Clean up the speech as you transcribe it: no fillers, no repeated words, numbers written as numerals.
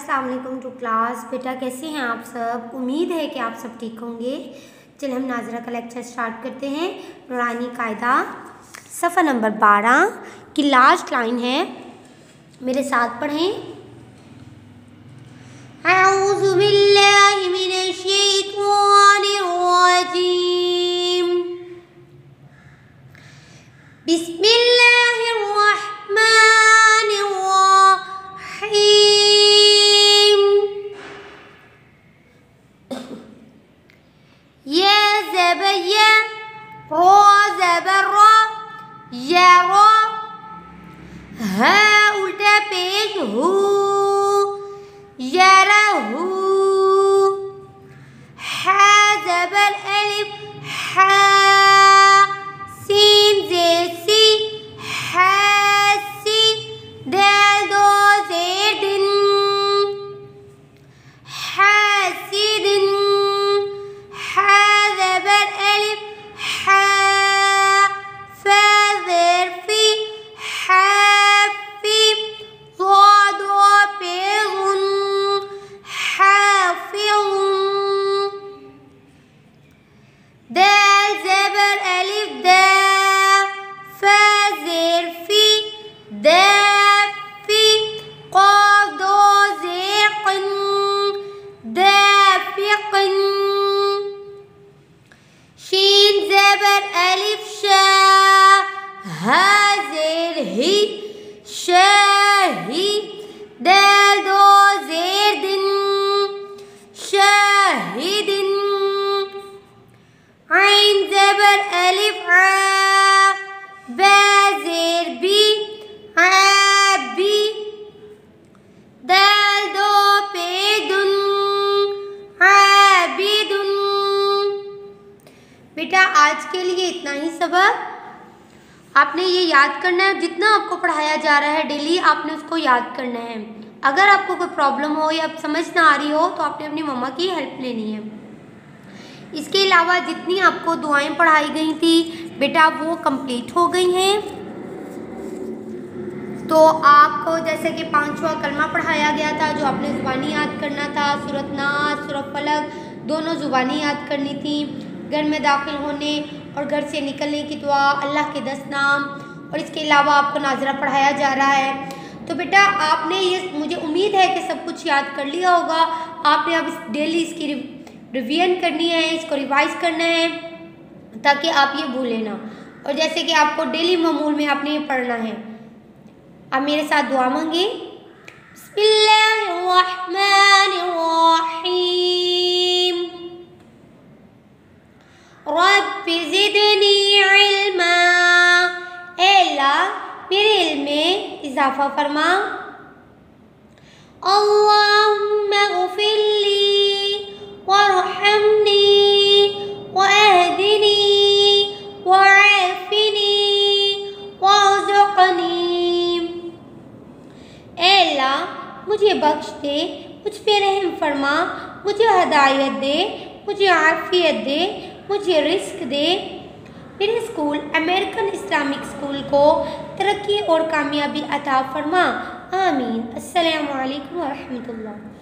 अस्सलाम वालेकुम to class. बेटा कैसे हैं आप सब? उम्मीद है कि आप सब ठीक होंगे। चलिए हम नाज़रा का लेक्चर स्टार्ट करते हैं। नूरानी कायदा सफ़ा नंबर 12 की लास्ट लाइन है, मेरे साथ पढ़ें। अऊज़ु बिल्लाहि मिनश शैतानिर रजीम, बिस्मिल्लाहिर रहमानिर रहीम। या ज़बर या, रा ज़बर रा, यरा, हा उल्टा पेश हु, यरहु। हा ज़बर अलिफ, हा, सीन ज़ेर सी, हासिन, दाल दो ज़ेर दिन, हासिदिन। हा ज़बर अलिफ, हा, फा ज़ेर फी, हाफ़ी, ज़ाद दो पेश ज़ुन, हाफ़िज़ुन। दाल ज़बर अलिफ दा, फा ज़ेर फी, दाफ़ी, क़ाफ़ दो ज़ेर क़िन, दाफ़िक़िन। शीन ज़बर अलिफ शा, हा ज़ेर ही, शाही, दाल दो ज़ेर दिन, शाहिदिन। आइन ज़बर अलिफ आ, बा ज़ेर बी, आबी, दाल दो पेश दुन, आबिदुन। बेटा आज के लिए इतना ही सबक। आपने ये याद करना है, जितना आपको पढ़ाया जा रहा है डेली आपने उसको याद करना है। अगर आपको कोई प्रॉब्लम हो या समझ ना आ रही हो तो आपने अपनी मम्मा की हेल्प लेनी है। इसके अलावा जितनी आपको दुआएं पढ़ाई गई थी बेटा वो कंप्लीट हो गई हैं। तो आपको जैसे कि 5वां कलमा पढ़ाया गया था जो आपने ज़ुबानी याद करना था। सूरत नास, सूरत फलक दोनों ज़ुबानी याद करनी थी। घर में दाखिल होने और घर से निकलने की दुआ, अल्लाह के 10 नाम, और इसके अलावा आपको नाज़रा पढ़ाया जा रहा है। तो बेटा आपने ये, मुझे उम्मीद है कि सब कुछ याद कर लिया होगा। आपने अब डेली इसकी रिवीजन करनी है, इसको रिवाइज करना है ताकि आप ये भूलें ना। और जैसे कि आपको डेली मामूल में आपने ये पढ़ना है। आप मेरे साथ दुआ मांगे। बिस्मिल्लाहिर्रहमानिर्रहीम, रब्बि ज़िदनी इल्मा, ऐ अल्लाह मेरे इल्म में इजाफा फरमा। अल्लाहुम्मा ग़फ़िरली वरहमनी वअहदिनी वआफ़िनी वरज़ुक़नी। ऐ अल्लाह मुझे बख्श दे, मुझ पे रहम फरमा, मुझे हदायत दे, मुझे आफ़ियत दे, मुझे रिस्क दे। मेरे स्कूल अमेरिकन इस्लामिक स्कूल को तरक्की और कामयाबी अता फरमा। आमीन। अस्सलामु अलैकुम व रहमतुल्लाह।